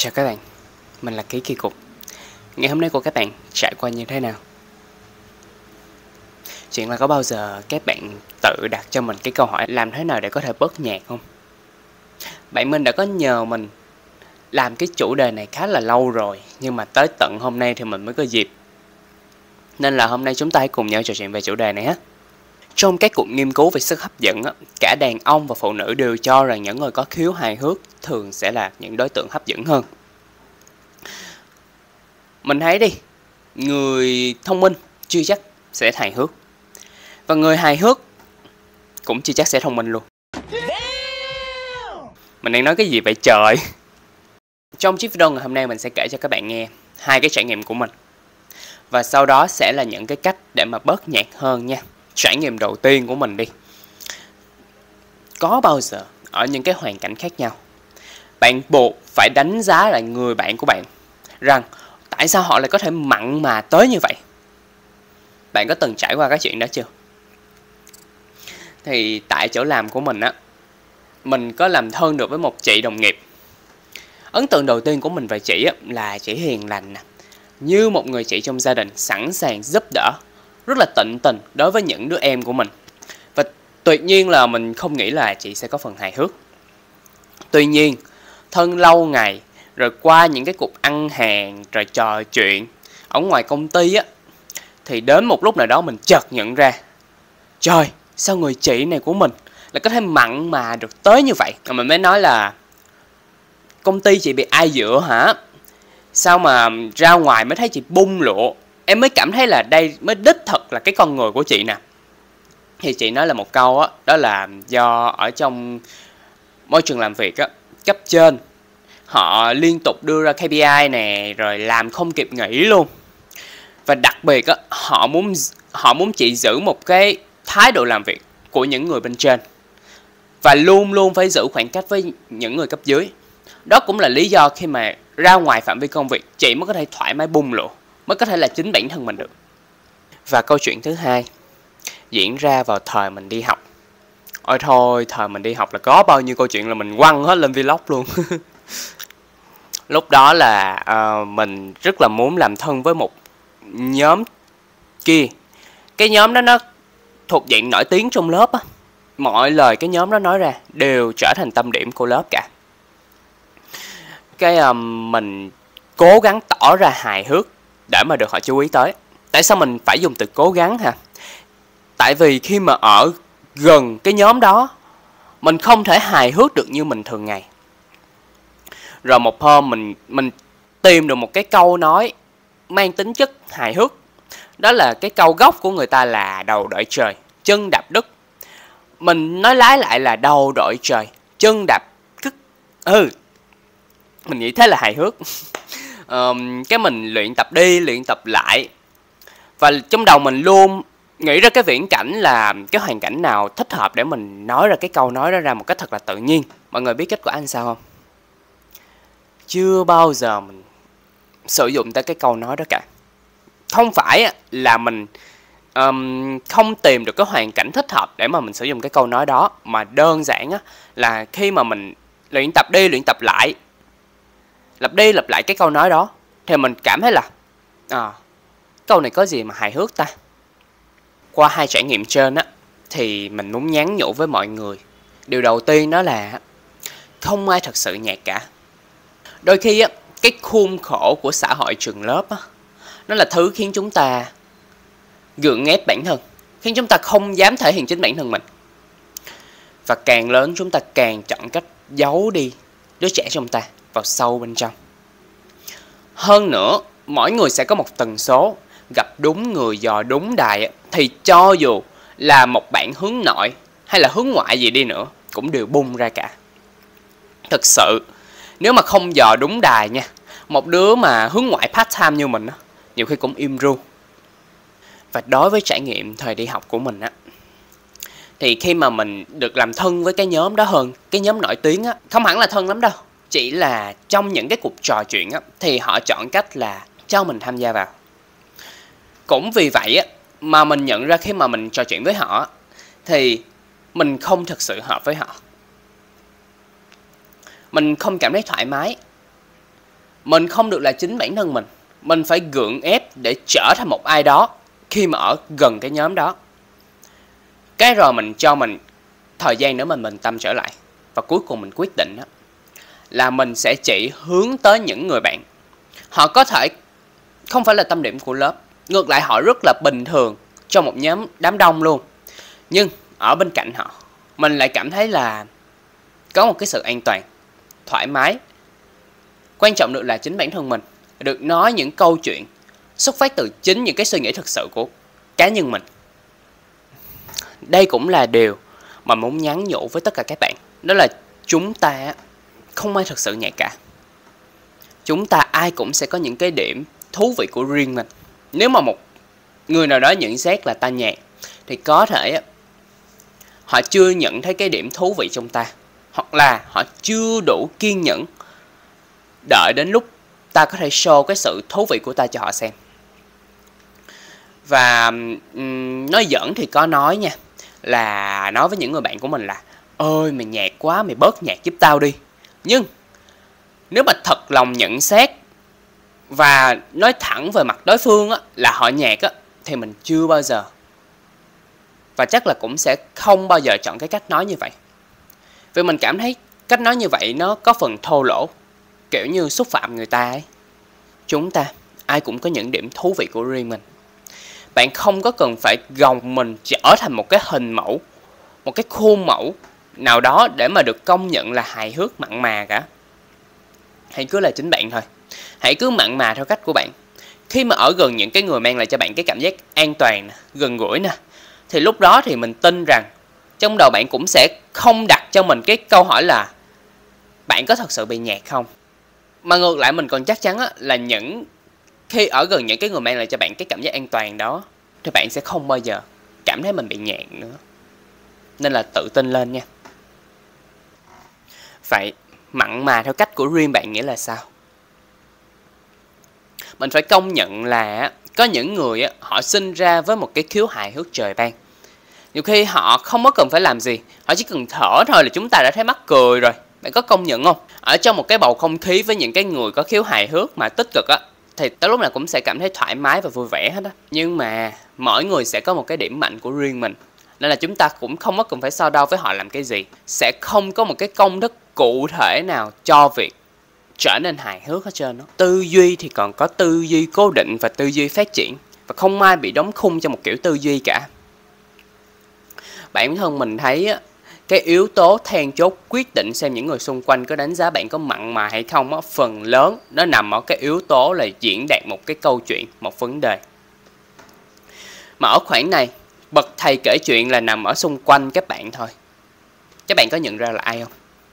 Chào các bạn, mình là Ký Kỳ Cục. Ngày hôm nay của các bạn trải qua như thế nào? Chuyện là có bao giờ các bạn tự đặt cho mình cái câu hỏi làm thế nào để có thể bớt nhạt không? Bạn mình đã có nhờ mình làm cái chủ đề này khá là lâu rồi, nhưng mà tới tận hôm nay thì mình mới có dịp. Nên là hôm nay chúng ta hãy cùng nhau trò chuyện về chủ đề này ha. Trong các cuộc nghiên cứu về sức hấp dẫn, cả đàn ông và phụ nữ đều cho rằng những người có khiếu hài hước thường sẽ là những đối tượng hấp dẫn hơn. Mình thấy đi, người thông minh chưa chắc sẽ hài hước, và người hài hước cũng chưa chắc sẽ thông minh luôn. Mình đang nói cái gì vậy trời? Trong chiếc video ngày hôm nay mình sẽ kể cho các bạn nghe hai cái trải nghiệm của mình, và sau đó sẽ là những cái cách để mà bớt nhạt hơn nha. Trải nghiệm đầu tiên của mình đi. Có bao giờ ở những cái hoàn cảnh khác nhau, bạn buộc phải đánh giá lại người bạn của bạn rằng tại sao họ lại có thể mặn mà tới như vậy? Bạn có từng trải qua cái chuyện đó chưa? Thì tại chỗ làm của mình á, mình có làm thân được với một chị đồng nghiệp. Ấn tượng đầu tiên của mình về chị á là chị hiền lành nè, như một người chị trong gia đình, sẵn sàng giúp đỡ, rất là tận tình đối với những đứa em của mình. Và tuyệt nhiên là mình không nghĩ là chị sẽ có phần hài hước. Tuy nhiên, thân lâu ngày, rồi qua những cái cuộc ăn hàng, rồi trò chuyện ở ngoài công ty á, thì đến một lúc nào đó mình chợt nhận ra, trời, sao người chị này của mình lại có thể mặn mà được tới như vậy? Mình mới nói là công ty chị bị ai dựa hả? Sao mà ra ngoài mới thấy chị bung lụa? Em mới cảm thấy là đây mới đích thực là cái con người của chị nè. Thì chị nói là một câu á, đó là do ở trong môi trường làm việc á, cấp trên họ liên tục đưa ra KPI nè, rồi làm không kịp nghỉ luôn. Và đặc biệt á, họ muốn chị giữ một cái thái độ làm việc của những người bên trên, và luôn luôn phải giữ khoảng cách với những người cấp dưới. Đó cũng là lý do khi mà ra ngoài phạm vi công việc, chị mới có thể thoải mái bung lụa, mới có thể là chính bản thân mình được. Và câu chuyện thứ hai diễn ra vào thời mình đi học. Ôi thôi, thời mình đi học là có bao nhiêu câu chuyện là mình quăng hết lên vlog luôn. Lúc đó là mình rất là muốn làm thân với một nhóm kia. Cái nhóm đó nó thuộc dạng nổi tiếng trong lớp á. Mọi lời cái nhóm đó nói ra đều trở thành tâm điểm của lớp cả. Mình cố gắng tỏ ra hài hước để mà được họ chú ý tới. Tại sao mình phải dùng từ cố gắng hả? Tại vì khi mà ở gần cái nhóm đó, mình không thể hài hước được như mình thường ngày. Rồi một hôm mình tìm được một cái câu nói mang tính chất hài hước. Đó là cái câu gốc của người ta là đầu đội trời, chân đạp đất. Mình nói lái lại là đầu đội trời, chân đạp đất. Mình nghĩ thế là hài hước. Cái mình luyện tập đi, luyện tập lại. Và trong đầu mình luôn nghĩ ra cái viễn cảnh là cái hoàn cảnh nào thích hợp để mình nói ra cái câu nói đó ra một cách thật là tự nhiên. Mọi người biết kết quả anh sao không? Chưa bao giờ mình sử dụng tới cái câu nói đó cả. Không phải là mình không tìm được cái hoàn cảnh thích hợp để mà mình sử dụng cái câu nói đó, mà đơn giản là khi mà mình luyện tập đi, luyện tập lại, lặp đi lặp lại cái câu nói đó, thì mình cảm thấy là câu này có gì mà hài hước ta. Qua hai trải nghiệm trên á, thì mình muốn nhắn nhủ với mọi người. Điều đầu tiên đó là không ai thật sự nhạt cả. Đôi khi á, cái khuôn khổ của xã hội trường lớp á, nó là thứ khiến chúng ta gượng ép bản thân, khiến chúng ta không dám thể hiện chính bản thân mình. Và càng lớn chúng ta càng chọn cách giấu đi đứa trẻ trong ta vào sâu bên trong. Hơn nữa, mỗi người sẽ có một tần số. Gặp đúng người dò đúng đài thì cho dù là một bạn hướng nội hay là hướng ngoại gì đi nữa cũng đều bung ra cả. Thực sự, nếu mà không dò đúng đài nha, một đứa mà hướng ngoại part time như mình nhiều khi cũng im ru. Và đối với trải nghiệm thời đi học của mình thì khi mà mình được làm thân với cái nhóm đó hơn, cái nhóm nổi tiếng không hẳn là thân lắm đâu, chỉ là trong những cái cuộc trò chuyện thì họ chọn cách là cho mình tham gia vào. Cũng vì vậy mà mình nhận ra khi mà mình trò chuyện với họ thì mình không thực sự hợp với họ. Mình không cảm thấy thoải mái. Mình không được là chính bản thân mình phải gượng ép để trở thành một ai đó khi mà ở gần cái nhóm đó. Cái rồi mình cho mình thời gian nữa mình bình tâm trở lại. Và cuối cùng mình quyết định là mình sẽ chỉ hướng tới những người bạn. Họ có thể không phải là tâm điểm của lớp, ngược lại họ rất là bình thường trong một nhóm đám đông luôn. Nhưng ở bên cạnh họ, mình lại cảm thấy là có một cái sự an toàn, thoải mái. Quan trọng được là chính bản thân mình được nói những câu chuyện xuất phát từ chính những cái suy nghĩ thực sự của cá nhân mình. Đây cũng là điều mà muốn nhắn nhủ với tất cả các bạn. Đó là chúng ta không ai thật sự nhạt cả. Chúng ta ai cũng sẽ có những cái điểm thú vị của riêng mình. Nếu mà một người nào đó nhận xét là ta nhạt, thì có thể họ chưa nhận thấy cái điểm thú vị trong ta, hoặc là họ chưa đủ kiên nhẫn đợi đến lúc ta có thể show cái sự thú vị của ta cho họ xem. Và nói giỡn thì có nói nha, là nói với những người bạn của mình là ơi mày nhạt quá, mày bớt nhạt giúp tao đi. Nhưng nếu mà thật lòng nhận xét và nói thẳng về mặt đối phương là họ nhạt thì mình chưa bao giờ, và chắc là cũng sẽ không bao giờ chọn cái cách nói như vậy. Vì mình cảm thấy cách nói như vậy nó có phần thô lỗ, kiểu như xúc phạm người ta ấy. Chúng ta ai cũng có những điểm thú vị của riêng mình. Bạn không có cần phải gồng mình trở thành một cái hình mẫu, một cái khuôn mẫu nào đó để mà được công nhận là hài hước mặn mà cả. Hãy cứ là chính bạn thôi. Hãy cứ mặn mà theo cách của bạn. Khi mà ở gần những cái người mang lại cho bạn cái cảm giác an toàn, gần gũi nè, thì lúc đó thì mình tin rằng trong đầu bạn cũng sẽ không đặt cho mình cái câu hỏi là bạn có thật sự bị nhạt không. Mà ngược lại mình còn chắc chắn là khi ở gần những cái người mang lại cho bạn cái cảm giác an toàn đó, thì bạn sẽ không bao giờ cảm thấy mình bị nhạt nữa. Nên là tự tin lên nha. Vậy mặn mà theo cách của riêng bạn nghĩa là sao? Mình phải công nhận là có những người họ sinh ra với một cái khiếu hài hước trời ban. Nhiều khi họ không có cần phải làm gì, họ chỉ cần thở thôi là chúng ta đã thấy mắc cười rồi. Bạn có công nhận không? Ở trong một cái bầu không khí với những cái người có khiếu hài hước mà tích cực thì tới lúc nào cũng sẽ cảm thấy thoải mái và vui vẻ hết á. Nhưng mà mỗi người sẽ có một cái điểm mạnh của riêng mình, nên là chúng ta cũng không có cần phải so đo với họ làm cái gì. Sẽ không có một cái công thức cụ thể nào cho việc trở nên hài hước hết trơn đó. Tư duy thì còn có tư duy cố định và tư duy phát triển, và không ai bị đóng khung cho một kiểu tư duy cả. Bản thân mình thấy cái yếu tố then chốt quyết định xem những người xung quanh có đánh giá bạn có mặn mà hay không phần lớn nó nằm ở cái yếu tố là diễn đạt một cái câu chuyện, một vấn đề. Mà ở khoảng này, bậc thầy kể chuyện là nằm ở xung quanh các bạn thôi. Các bạn có nhận ra là ai không?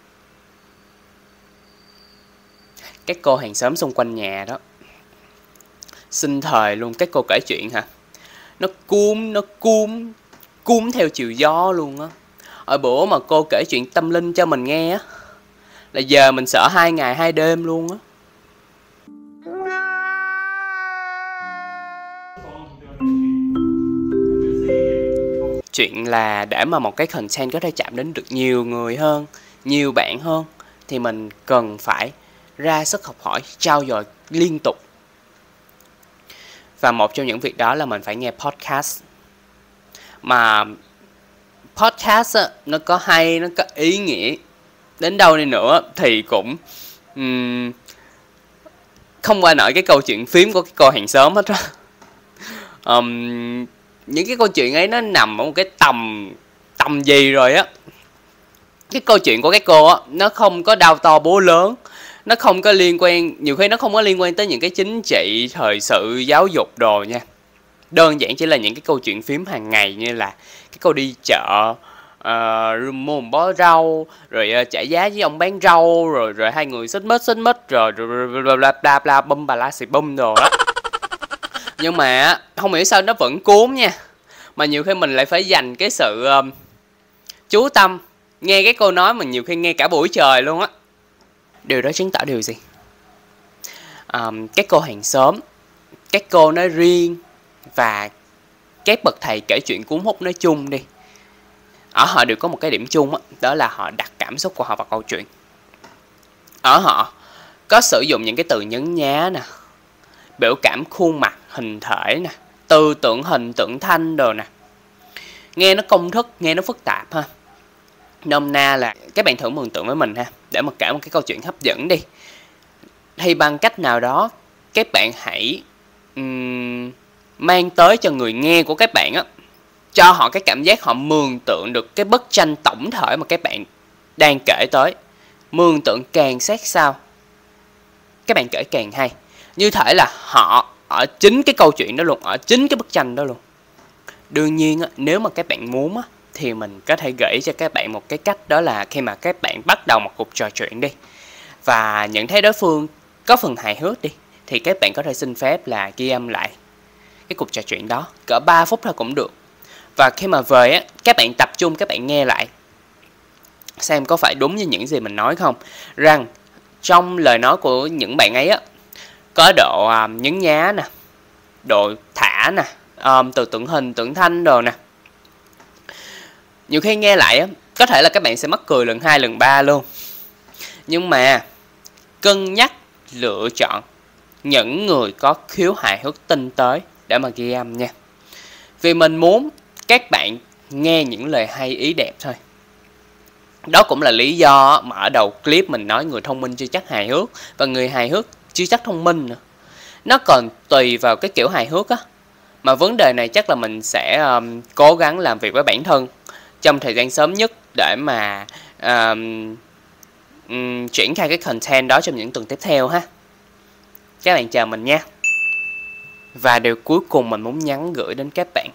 Các cô hàng xóm xung quanh nhà đó. Sinh thời luôn, các cô kể chuyện hả? Nó cuốn theo chiều gió luôn á. Ở bữa mà cô kể chuyện tâm linh cho mình nghe á, là giờ mình sợ 2 ngày 2 đêm luôn á. Chuyện là để mà một cái content có thể chạm đến được nhiều người hơn, nhiều bạn hơn, thì mình cần phải ra sức học hỏi, trau dồi liên tục. Và một trong những việc đó là mình phải nghe podcast. Mà podcast nó có hay, nó có ý nghĩa đến đâu đi nữa thì cũng không qua nổi cái câu chuyện phím của cái cô hàng xóm hết á. Những cái câu chuyện ấy nó nằm ở một cái tầm gì rồi á. Cái câu chuyện của cái cô á, nó không có đao to búa lớn, nó không có liên quan, nhiều khi nó không có liên quan tới những cái chính trị, thời sự, giáo dục đồ nha. Đơn giản chỉ là những cái câu chuyện phím hàng ngày, như là cái câu đi chợ, mua một bó rau, rồi trả giá với ông bán rau, rồi hai người xích mích, rồi bla bla bum bà la xì bum đồ đó. Nhưng mà không hiểu sao nó vẫn cuốn nha. Mà nhiều khi mình lại phải dành cái sự chú tâm nghe cái câu nói, mình nhiều khi nghe cả buổi trời luôn á. Điều đó chứng tỏ điều gì? Các cô hàng xóm, các cô nói riêng, và các bậc thầy kể chuyện cuốn hút nói chung đi, ở họ đều có một cái điểm chung đó là họ đặt cảm xúc của họ vào câu chuyện. Ở họ có sử dụng những cái từ nhấn nhá nè, biểu cảm khuôn mặt, hình thể nè, từ tượng hình, tượng thanh đồ nè. Nghe nó công thức, nghe nó phức tạp ha. Nôm na là các bạn thử mường tượng với mình ha, để mà kể một cái câu chuyện hấp dẫn đi. Thì bằng cách nào đó, các bạn hãy mang tới cho người nghe của các bạn á, cho họ cái cảm giác họ mường tượng được cái bức tranh tổng thể mà các bạn đang kể tới. Mường tượng càng sát sao, các bạn kể càng hay. Như thể là họ ở chính cái câu chuyện đó luôn, ở chính cái bức tranh đó luôn. Đương nhiên á, nếu mà các bạn muốn á, thì mình có thể gợi ý cho các bạn một cái cách, đó là khi mà các bạn bắt đầu một cuộc trò chuyện đi, và nhận thấy đối phương có phần hài hước đi, thì các bạn có thể xin phép là ghi âm lại cái cuộc trò chuyện đó, cỡ 3 phút thôi cũng được. Và khi mà về á, các bạn tập trung, các bạn nghe lại xem có phải đúng như những gì mình nói không. Rằng trong lời nói của những bạn ấy á, có độ nhấn nhá nè, độ thả nè, từ tượng hình, tượng thanh đồ nè. Nhiều khi nghe lại á, có thể là các bạn sẽ mắc cười lần 2, lần 3 luôn. Nhưng mà cân nhắc lựa chọn những người có khiếu hài hước tinh tế để mà ghi âm nha. Vì mình muốn các bạn nghe những lời hay ý đẹp thôi. Đó cũng là lý do mà ở đầu clip mình nói người thông minh chưa chắc hài hước, và người hài hước chưa chắc thông minh nữa. Nó còn tùy vào cái kiểu hài hước á. Mà vấn đề này chắc là mình sẽ cố gắng làm việc với bản thân trong thời gian sớm nhất để mà triển khai cái content đó trong những tuần tiếp theo ha. Các bạn chờ mình nha. Và điều cuối cùng mình muốn nhắn gửi đến các bạn,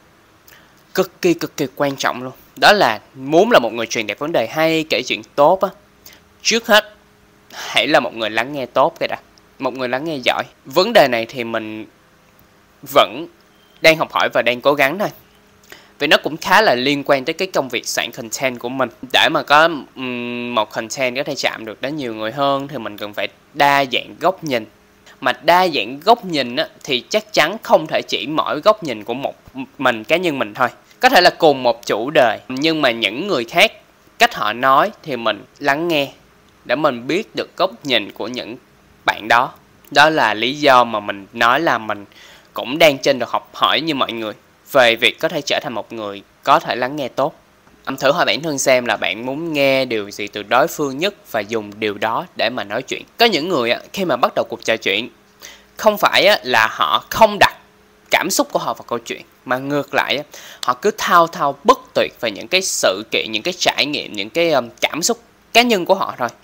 cực kỳ quan trọng luôn, đó là muốn là một người truyền đạt vấn đề hay, kể chuyện tốt á, trước hết hãy là một người lắng nghe tốt cái đã, một người lắng nghe giỏi. Vấn đề này thì mình vẫn đang học hỏi và đang cố gắng thôi, vì nó cũng khá là liên quan tới cái công việc soạn content của mình. Để mà có một content có thể chạm được đến nhiều người hơn thì mình cần phải đa dạng góc nhìn. Mà đa dạng góc nhìn á, thì chắc chắn không thể chỉ mỗi góc nhìn của một mình, cá nhân mình thôi. Có thể là cùng một chủ đề, nhưng mà những người khác, cách họ nói thì mình lắng nghe để mình biết được góc nhìn của những bạn đó. Đó là lý do mà mình nói là mình cũng đang trên được học hỏi như mọi người về việc có thể trở thành một người có thể lắng nghe tốt. Thử hỏi bản thân xem là bạn muốn nghe điều gì từ đối phương nhất và dùng điều đó để mà nói chuyện. Có những người khi mà bắt đầu cuộc trò chuyện, không phải là họ không đặt cảm xúc của họ vào câu chuyện, mà ngược lại họ cứ thao thao bất tuyệt về những cái sự kiện, những cái trải nghiệm, những cái cảm xúc cá nhân của họ thôi.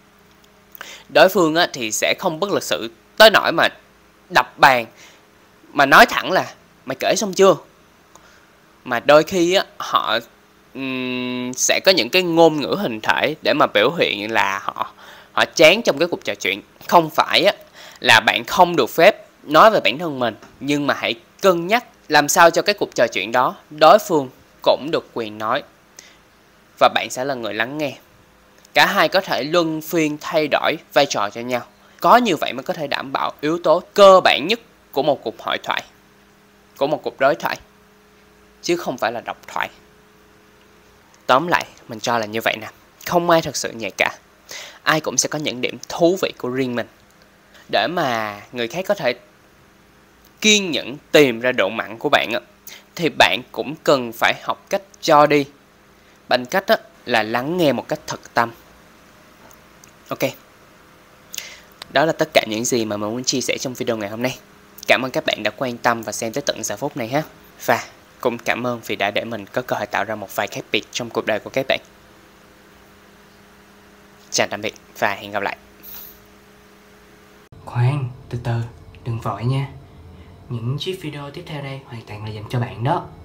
Đối phương thì sẽ không bất lịch sự tới nỗi mà đập bàn, mà nói thẳng là mày kể xong chưa. Mà đôi khi họ sẽ có những cái ngôn ngữ hình thể để mà biểu hiện là họ chán trong cái cuộc trò chuyện. Không phải là bạn không được phép nói về bản thân mình, nhưng mà hãy cân nhắc làm sao cho cái cuộc trò chuyện đó đối phương cũng được quyền nói, và bạn sẽ là người lắng nghe. Cả hai có thể luân phiên thay đổi vai trò cho nhau. Có như vậy mới có thể đảm bảo yếu tố cơ bản nhất của một cuộc hội thoại, của một cuộc đối thoại, chứ không phải là độc thoại. Tóm lại, mình cho là như vậy nè. Không ai thật sự nhạy cả. Ai cũng sẽ có những điểm thú vị của riêng mình. Để mà người khác có thể kiên nhẫn tìm ra độ mặn của bạn thì bạn cũng cần phải học cách cho đi, bằng cách là lắng nghe một cách thật tâm. Ok. Đó là tất cả những gì mà mình muốn chia sẻ trong video ngày hôm nay. Cảm ơn các bạn đã quan tâm và xem tới tận giờ phút này ha. Và cũng cảm ơn vì đã để mình có cơ hội tạo ra một vài khác biệt trong cuộc đời của các bạn. Chào tạm biệt và hẹn gặp lại. Khoan, từ từ, đừng vội nha. Những chiếc video tiếp theo đây hoàn toàn là dành cho bạn đó.